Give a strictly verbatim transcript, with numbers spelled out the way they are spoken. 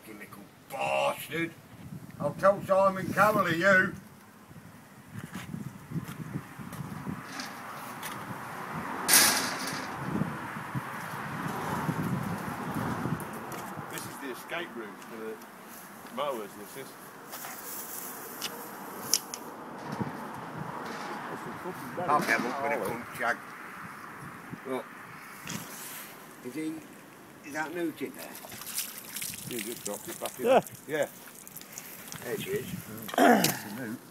Nasty little bastard. I'll tell Simon Cowell, you. This is the escape route for the mowers, this is. I'll have a bit of cunt shag. Look. Is he... Is that newt in there? You just dropped it back in. Yeah. Yeah. There she is. It's a newt.